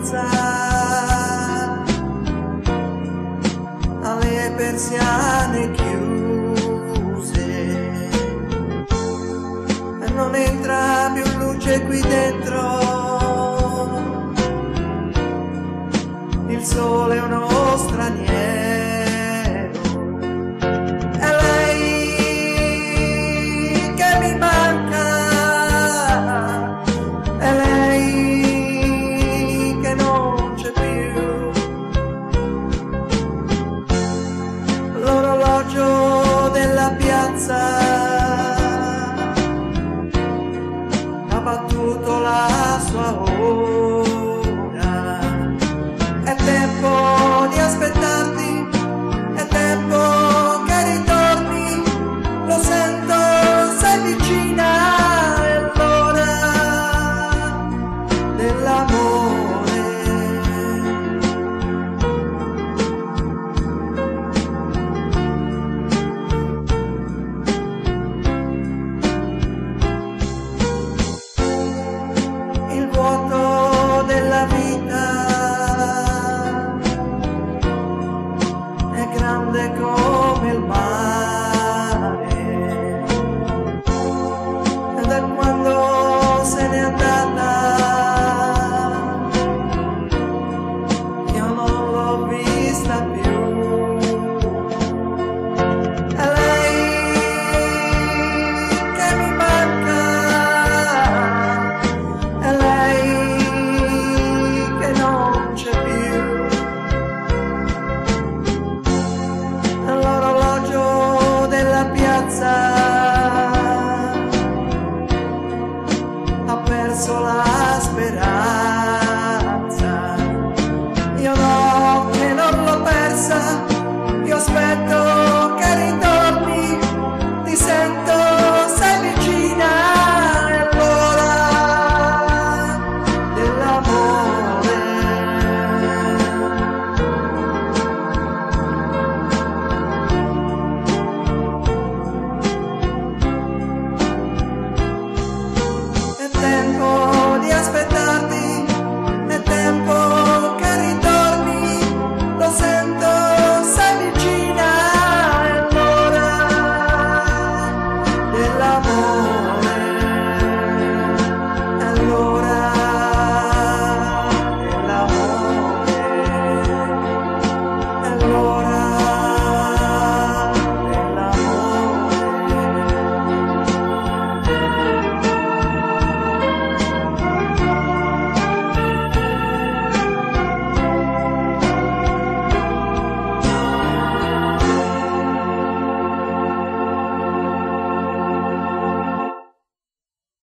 stanza, alle persiane chiuse, e non entra più luce qui dentro, il sole è uno straniero. L'orologio della piazza ha battuto la sua ora, è tempo di aspettarti, è tempo che ritorni, lo sento, sei vicina, è l'ora dell'amore. Della vita è grande come il mare, e da quando se n'è andata io non l'ho vista più. È lei che mi manca, è lei ha perso la speranza.